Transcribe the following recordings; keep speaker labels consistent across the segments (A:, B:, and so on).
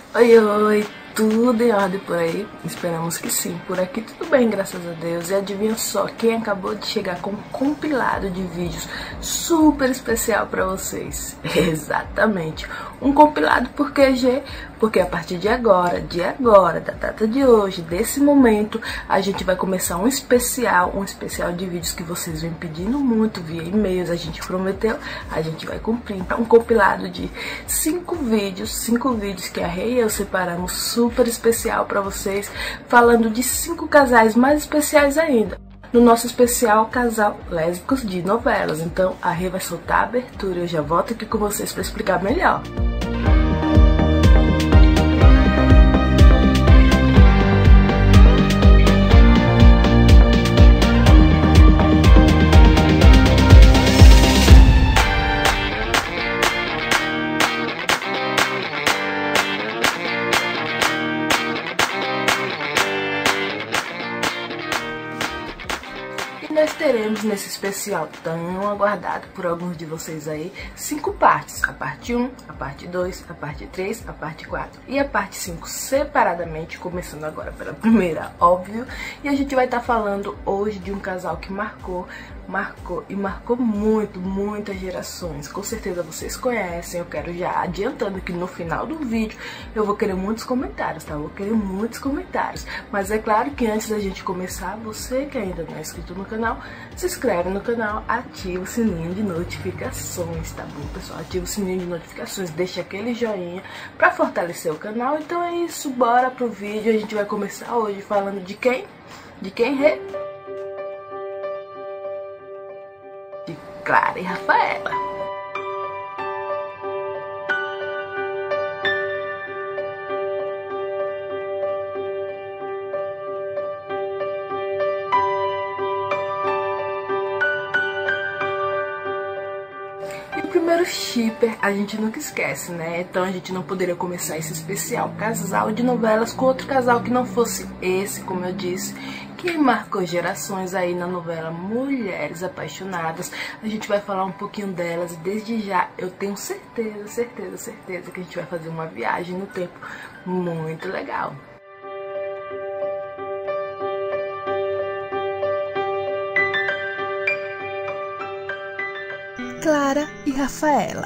A: Oi, oi, tudo em ordem por aí? Esperamos que sim. Por aqui tudo bem, graças a Deus. E adivinha só, quem acabou de chegar com um compilado de vídeos super especial pra vocês? Exatamente, um compilado por QG, porque a partir de agora, da data de hoje, desse momento, a gente vai começar um especial de vídeos que vocês vêm pedindo muito via e-mails. A gente prometeu, a gente vai cumprir. Um compilado de 5 vídeos que a Rei e eu separamos super especial pra vocês, falando de 5 casais mais especiais ainda. No nosso especial Casal Lésbicos de Novelas. Então a Rei vai soltar a abertura e eu já volto aqui com vocês pra explicar melhor. Nós teremos nesse especial tão aguardado por alguns de vocês aí 5 partes, a parte 1, a parte 2, a parte 3, a parte 4 e a parte 5 separadamente, começando agora pela primeira, óbvio. E a gente vai estar falando hoje de um casal que marcou muito, muitas gerações. Com certeza vocês conhecem. Eu quero já adiantando que no final do vídeo eu vou querer muitos comentários, tá? Eu vou querer muitos comentários. Mas é claro que antes da gente começar, você que ainda não é inscrito no canal, se inscreve no canal, ativa o sininho de notificações, tá bom, pessoal? Ativa o sininho de notificações, deixa aquele joinha pra fortalecer o canal. Então é isso, bora pro vídeo. A gente vai começar hoje falando de quem? De quem, Rê? De Clara e Rafaela. Primeiro shipper a gente nunca esquece, né? Então a gente não poderia começar esse especial casal de novelas com outro casal que não fosse esse, como eu disse, que marcou gerações aí na novela Mulheres Apaixonadas. A gente vai falar um pouquinho delas e desde já eu tenho certeza que a gente vai fazer uma viagem no tempo muito legal. Clara e Rafaela.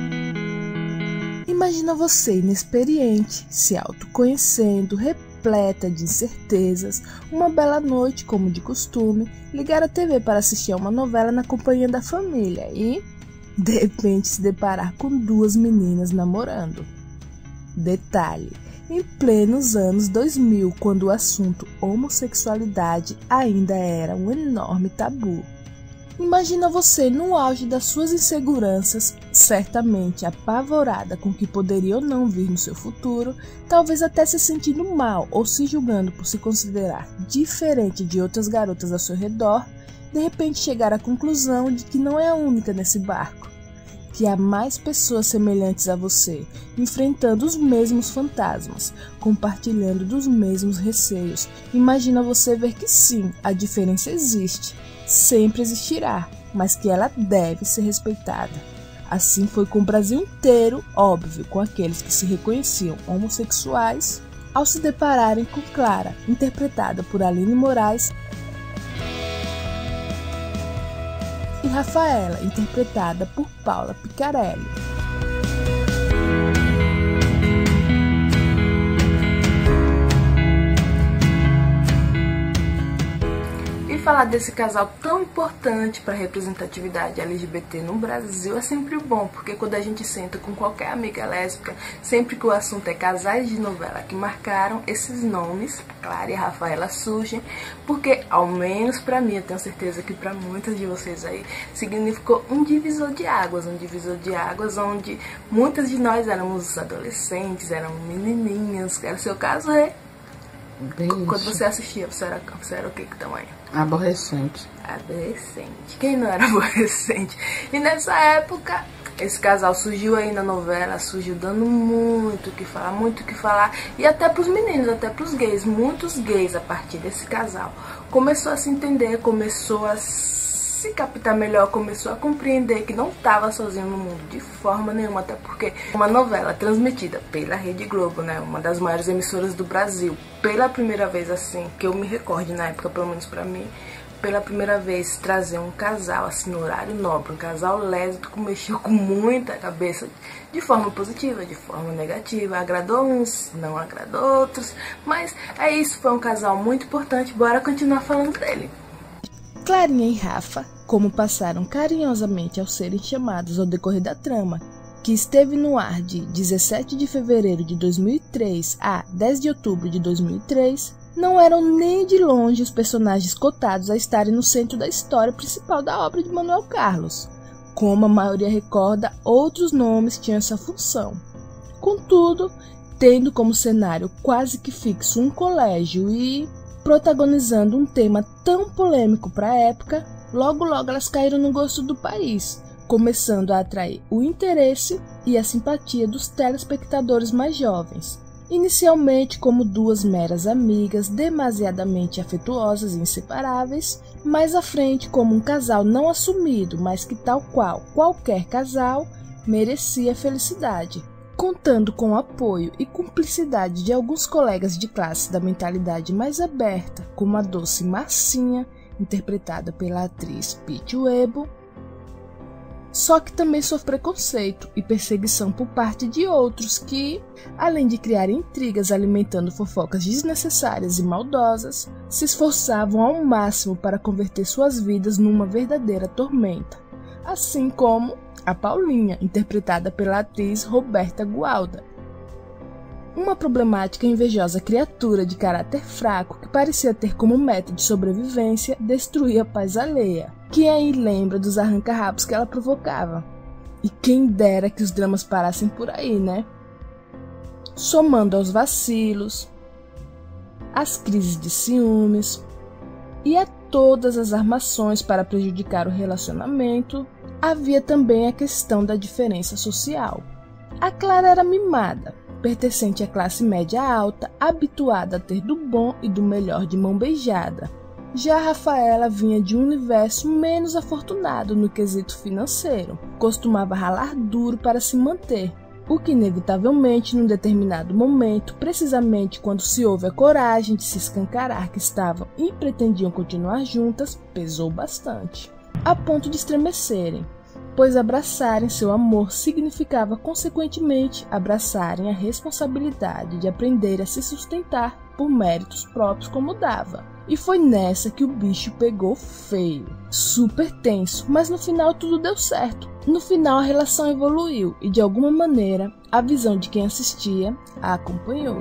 A: Imagina você inexperiente, se autoconhecendo, repleta de incertezas, uma bela noite, como de costume, ligar a TV para assistir a uma novela na companhia da família e, de repente, se deparar com 2 meninas namorando. Detalhe, em plenos anos 2000, quando o assunto homossexualidade ainda era um enorme tabu. Imagina você no auge das suas inseguranças, certamente apavorada com o que poderia ou não vir no seu futuro, talvez até se sentindo mal ou se julgando por se considerar diferente de outras garotas ao seu redor, de repente chegar à conclusão de que não é a única nesse barco, que há mais pessoas semelhantes a você, enfrentando os mesmos fantasmas, compartilhando dos mesmos receios. Imagina você ver que sim, a diferença existe, sempre existirá, mas que ela deve ser respeitada. Assim foi com o Brasil inteiro, óbvio, com aqueles que se reconheciam homossexuais, ao se depararem com Clara, interpretada por Aline Moraes, e Rafaela, interpretada por Paula Picarelli. Falar desse casal tão importante para a representatividade LGBT no Brasil é sempre bom, porque quando a gente senta com qualquer amiga lésbica, sempre que o assunto é casais de novela que marcaram, esses nomes, Clara e Rafaela, surgem, porque, ao menos para mim, eu tenho certeza que para muitas de vocês aí, significou um divisor de águas onde muitas de nós éramos adolescentes, éramos menininhas. Era o seu caso, é? Quando você assistia, você era o que tamanho?
B: Aborrecente.
A: Adolescente. Quem não era aborrecente? E nessa época, esse casal surgiu aí na novela, surgiu dando muito o que falar. E até pros meninos, até pros gays. Muitos gays, a partir desse casal, começou a se entender, começou a se captar melhor, começou a compreender que não estava sozinho no mundo de forma nenhuma, até porque uma novela transmitida pela Rede Globo, né, uma das maiores emissoras do Brasil, pela primeira vez, assim, que eu me recorde na época, pelo menos pra mim, pela primeira vez trazer um casal assim no horário nobre, um casal lésbico, mexeu com muita cabeça, de forma positiva, de forma negativa, agradou uns, não agradou outros, mas é isso, foi um casal muito importante, bora continuar falando dele. Clarinha e Rafa, como passaram carinhosamente ao serem chamados ao decorrer da trama, que esteve no ar de 17 de fevereiro de 2003 a 10 de outubro de 2003, não eram nem de longe os personagens cotados a estarem no centro da história principal da obra de Manuel Carlos. Como a maioria recorda, outros nomes tinham essa função. Contudo, tendo como cenário quase que fixo um colégio e protagonizando um tema tão polêmico para a época, logo elas caíram no gosto do país, começando a atrair o interesse e a simpatia dos telespectadores mais jovens. Inicialmente como duas meras amigas demasiadamente afetuosas e inseparáveis, mais à frente como um casal não assumido, mas que tal qual qualquer casal merecia felicidade, contando com o apoio e cumplicidade de alguns colegas de classe da mentalidade mais aberta, como a doce Marcinha, interpretada pela atriz Pitty Webo, só que também sofre preconceito e perseguição por parte de outros que, além de criar intrigas alimentando fofocas desnecessárias e maldosas, se esforçavam ao máximo para converter suas vidas numa verdadeira tormenta, assim como a Paulinha, interpretada pela atriz Roberta Gualda. Uma problemática e invejosa criatura de caráter fraco que parecia ter como meta de sobrevivência destruir a paz alheia. Quem aí lembra dos arranca-rabos que ela provocava? E quem dera que os dramas parassem por aí, né? Somando aos vacilos, às crises de ciúmes e a todas as armações para prejudicar o relacionamento, havia também a questão da diferença social. A Clara era mimada, pertencente à classe média alta, habituada a ter do bom e do melhor de mão beijada. Já a Rafaela vinha de um universo menos afortunado no quesito financeiro, costumava ralar duro para se manter, o que inevitavelmente, num determinado momento, precisamente quando se houve a coragem de se escancarar que estavam e pretendiam continuar juntas, pesou bastante, a ponto de estremecerem, pois abraçarem seu amor significava, consequentemente, abraçarem a responsabilidade de aprender a se sustentar por méritos próprios como dava. E foi nessa que o bicho pegou feio, super tenso, mas no final tudo deu certo. No final a relação evoluiu e, de alguma maneira, a visão de quem assistia a acompanhou.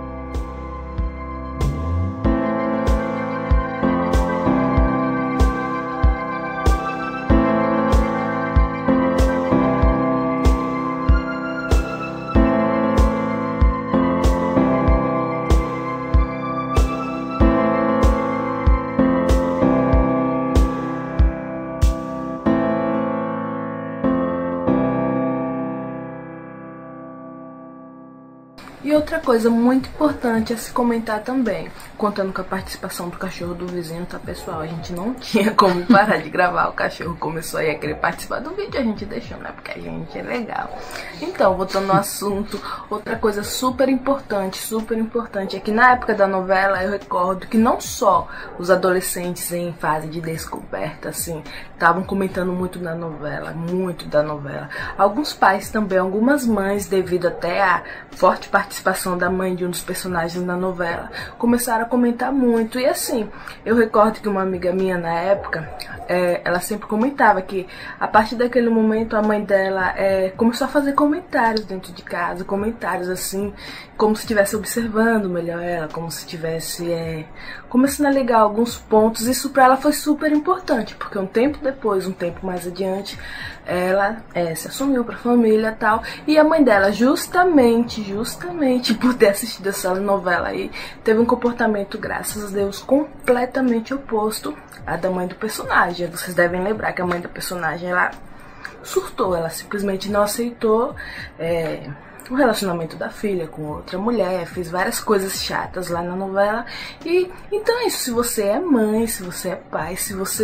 A: E outra coisa muito importante a se comentar também, contando com a participação do cachorro do vizinho, tá, pessoal? A gente não tinha como parar de gravar, o cachorro começou aí a querer participar do vídeo, a gente deixou, né? Porque a gente é legal. Então, voltando ao assunto, outra coisa super importante é que na época da novela eu recordo que não só os adolescentes em fase de descoberta, assim, estavam comentando muito da novela. Alguns pais também, algumas mães, devido até a forte participação da mãe de um dos personagens na novela, começaram a comentar muito. E assim, eu recordo que uma amiga minha na época, ela sempre comentava que a partir daquele momento a mãe dela começou a fazer comentários dentro de casa, comentários assim, como se estivesse observando melhor ela, como se estivesse começando a ligar alguns pontos. Isso pra ela foi super importante, porque um tempo depois, um tempo mais adiante, ela se assumiu pra família e tal, e a mãe dela, justamente por ter assistido essa novela aí, teve um comportamento, graças a Deus, completamente oposto à da mãe do personagem. Vocês devem lembrar que a mãe do personagem, ela surtou, ela simplesmente não aceitou o relacionamento da filha com outra mulher, fez várias coisas chatas lá na novela. E então é isso, se você é mãe, se você é pai, se você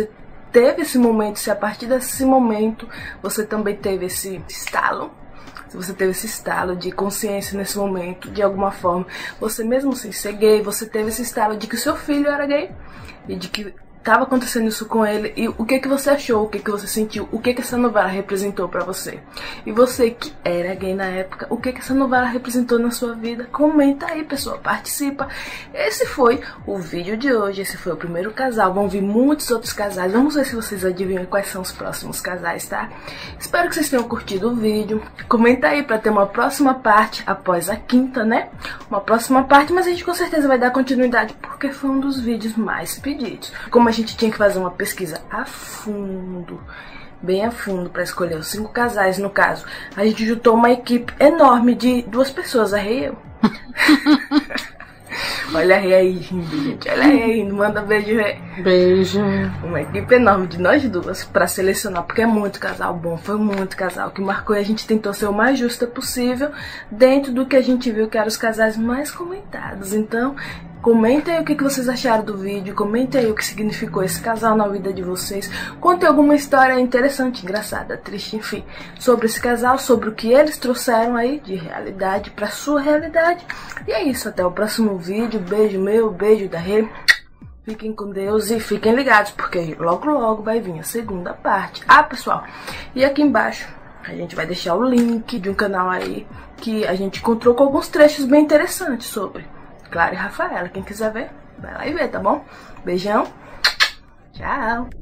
A: teve esse momento, se a partir desse momento você também teve esse estalo. Se você teve esse estalo de consciência nesse momento, de alguma forma, você mesmo sem ser gay, você teve esse estalo de que o seu filho era gay e de que estava acontecendo isso com ele, e o que você achou, o que você sentiu, o que essa novela representou pra você. E você que era gay na época, o que essa novela representou na sua vida? Comenta aí, pessoal, participa. Esse foi o vídeo de hoje, esse foi o primeiro casal, vão vir muitos outros casais, vamos ver se vocês adivinham quais são os próximos casais, tá? Espero que vocês tenham curtido o vídeo, comenta aí pra ter uma próxima parte, após a quinta, né? Uma próxima parte, mas a gente com certeza vai dar continuidade, porque foi um dos vídeos mais pedidos. Como a gente tinha que fazer uma pesquisa a fundo, bem a fundo, para escolher os 5 casais, no caso, a gente juntou uma equipe enorme de 2 pessoas, a Rei e eu. Olha a Rei aí rindo, gente, olha a Rei rindo, manda beijo, Rei.
B: Beijo.
A: Uma equipe enorme de nós duas para selecionar, porque é muito casal bom, foi muito casal que marcou, e a gente tentou ser o mais justa possível dentro do que a gente viu que eram os casais mais comentados. Então, comentem aí o que vocês acharam do vídeo, comentem aí o que significou esse casal na vida de vocês, contem alguma história interessante, engraçada, triste, enfim, sobre esse casal, sobre o que eles trouxeram aí de realidade pra sua realidade. E é isso, até o próximo vídeo, beijo meu, beijo da Rê, fiquem com Deus e fiquem ligados, porque logo logo vai vir a segunda parte. Ah, pessoal, e aqui embaixo a gente vai deixar o link de um canal aí que a gente encontrou com alguns trechos bem interessantes sobre Clara e Rafaela. Quem quiser ver, vai lá e vê, tá bom? Beijão, tchau!